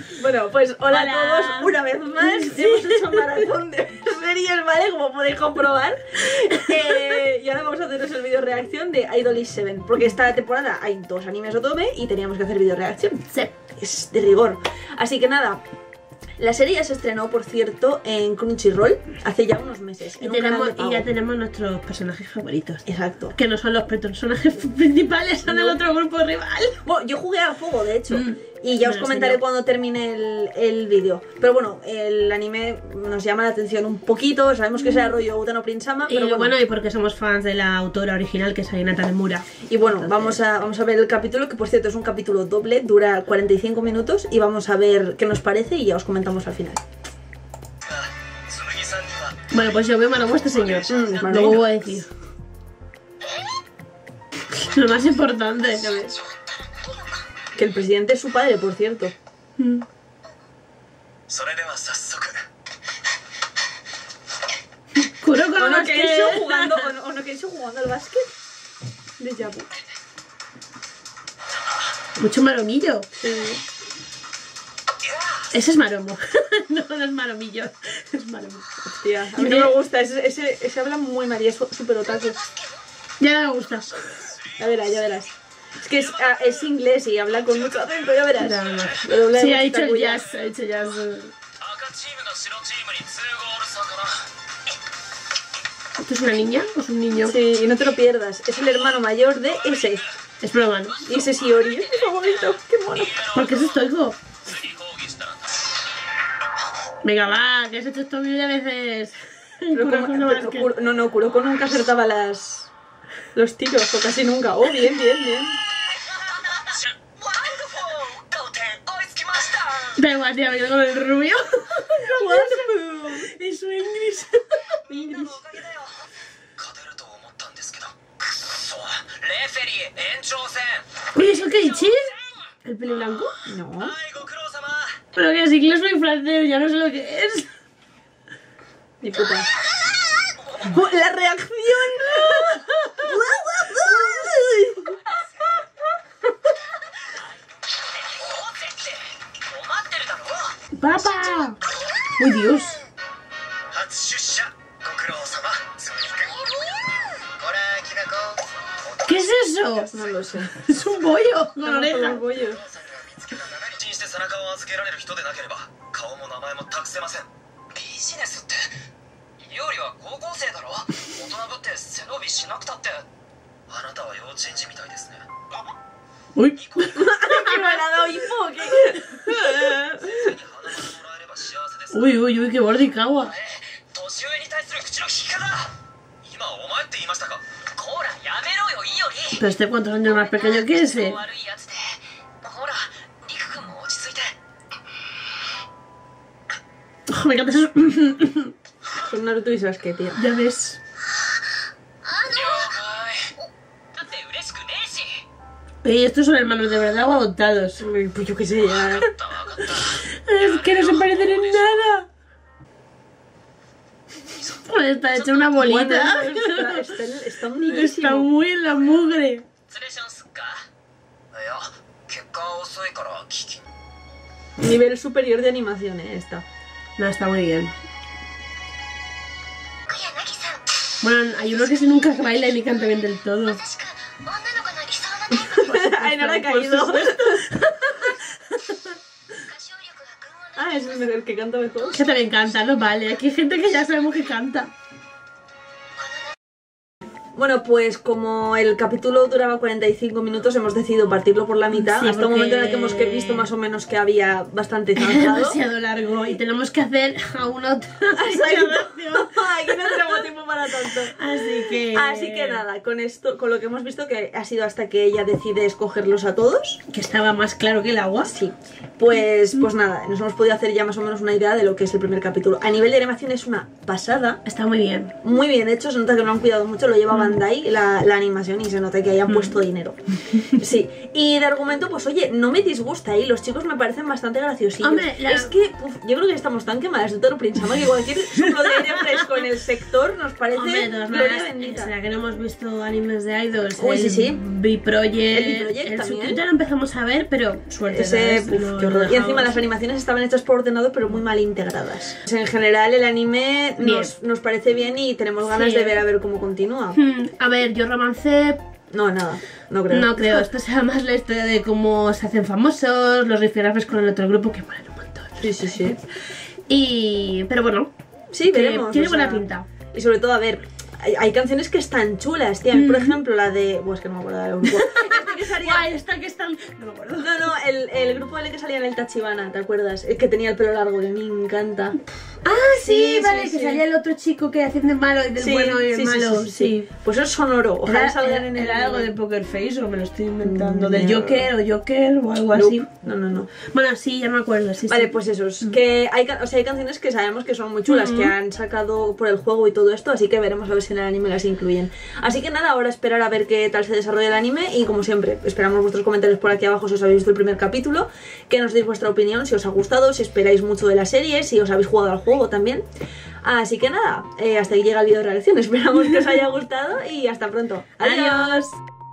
Bueno, pues hola a todos, una vez más. Hemos hecho un maratón de series, ¿vale? Como podéis comprobar. Y ahora vamos a haceros el vídeo reacción de Idolish 7. Porque esta temporada hay 2 animes otome y teníamos que hacer vídeo reacción. Sí. Es de rigor. Así que nada. La serie ya se estrenó, por cierto, en Crunchyroll hace ya unos meses. Y ya tenemos nuestros personajes favoritos. Exacto. Que no son los personajes principales, son el otro grupo rival. Bueno, yo jugué al juego, de hecho. Y ya os comentaré cuando termine el vídeo. Pero bueno, el anime nos llama la atención un poquito. Sabemos que será rollo Utano Prince-sama, pero bueno, y porque somos fans de la autora original, que es Hinata Nomura. Y bueno, vamos a ver el capítulo, que por cierto es un capítulo doble, dura 45 minutos. Y vamos a ver qué nos parece y ya os comentamos al final. Bueno, pues yo veo Maromo a este señor. Luego voy a decir lo más importante. Que el presidente es su padre, por cierto. Kuroko no Ono Kensho jugando al básquet de Yabu. Mucho maromillo. Sí. Ese es maromo. No es maromillo. Es maromo. Hostia, a mí no me gusta. Ese habla muy mal y es súper otaku. Ya no me gusta. Ya verás. Es que es inglés y habla con mucho acento, ya verás. Sí, ha dicho jazz, ¿Esto es una niña o es un niño? Sí, y no te lo pierdas. Es el hermano mayor de ese. Es broma, ¿no? Y ese es Iori. Es mi favorito. Qué mono. ¿Por qué es estoico? Venga, va, que has hecho esto mil veces. Kuroko nunca acertaba los tiros, o casi nunca. Oh, bien. Da igual, tía, me quedo con el rubio. Wonderful. Es su English. Oye, ¿es el Keiichi? ¿El pelo blanco? No. Pero que es inglés o francés, ya no sé lo que es. Ni puta. Oh, ¡la reacción! ¡Papá! ¡Uy, Dios! ¿Qué es eso? No lo sé. Es un bollo con orejas. Los bollos. Uy. ¿Qué me ha dado hipo? Uy, qué Bordikawa. Pero este, ¿cuántos años más pequeño que ese? Oh, me encanta eso. Son Naruto y Sasuke, tío. Ya ves. Oye, ¿estos son hermanos de verdad o adoptados? Pues yo qué sé, ya. Es que no se parecen en nada. Pues está hecha una bolita. Está unísimo. Está muy en la mugre. Nivel superior de animación, esta. No, está muy bien. Bueno, hay unos que sí nunca bailan ni cantan bien del todo. Ay, no la ha caído. Ah, es el que canta mejor. Que también canta, no vale. Aquí hay gente que ya sabemos que canta. Bueno, pues como el capítulo duraba 45 minutos, hemos decidido partirlo por la mitad, sí, hasta un momento en el que hemos visto más o menos que había bastante zanjado. Demasiado largo y tenemos que hacer aún otra. Aquí no tenemos tiempo para tanto. Así que nada, con esto, con lo que hemos visto, que ha sido hasta que ella decide escogerlos a todos. Que estaba más claro que el agua. Sí. Pues nada, nos hemos podido hacer ya más o menos una idea de lo que es el primer capítulo. A nivel de animación es una pasada. Está muy bien. Muy bien hecho, se nota que lo han cuidado mucho, lo llevaba Bandai la animación y se nota que hayan puesto dinero. Sí, y de argumento, pues oye, no me disgusta, los chicos me parecen bastante graciosillos. Hombre, es que yo creo que estamos tan quemadas de todo pensamos que cualquier soplo de aire fresco en el sector nos parece gloria bendita. ¿Será que no hemos visto animes de idols? Uy, sí. B-Project, el también. Ya lo empezamos a ver, pero suerte. Qué horror. Y encima las animaciones estaban hechas por ordenador, pero muy mal integradas. Pues en general el anime nos parece bien y tenemos ganas de ver a ver cómo continúa. A ver, yo romance... No, nada, no creo. No creo, esto sea más la historia de cómo se hacen famosos, los rifirrafes con el otro grupo que molan un montón. Sí. Pero bueno, sí, veremos. Tiene buena pinta. Y sobre todo, a ver, hay canciones que están chulas, tía. Por ejemplo, la de... es que no me acuerdo del grupo. Esta que están... No me acuerdo. No, el grupo en el que salía en el Tachibana, ¿te acuerdas? El que tenía el pelo largo, que me encanta. Sí, vale, que salía el otro chico que hacían de malo y del bueno y del malo. Sí. Pues eso es sonoro. Ojalá salgan en el... ¿Era algo de Poker Face o me lo estoy inventando? ¿Del Joker o algo así? No. Bueno, sí, ya me acuerdo. Vale, pues eso. Que hay canciones que sabemos que son muy chulas, que han sacado por el juego y todo esto, así que veremos a ver si en el anime las incluyen. Así que nada, ahora esperar a ver qué tal se desarrolla el anime y como siempre, esperamos vuestros comentarios por aquí abajo si os habéis visto el primer capítulo, que nos deis vuestra opinión, si os ha gustado, si esperáis mucho de la serie, si os habéis jugado al juego también. Así que nada, hasta aquí llega el vídeo de reacción. Esperamos que os haya gustado y hasta pronto. ¡Adiós!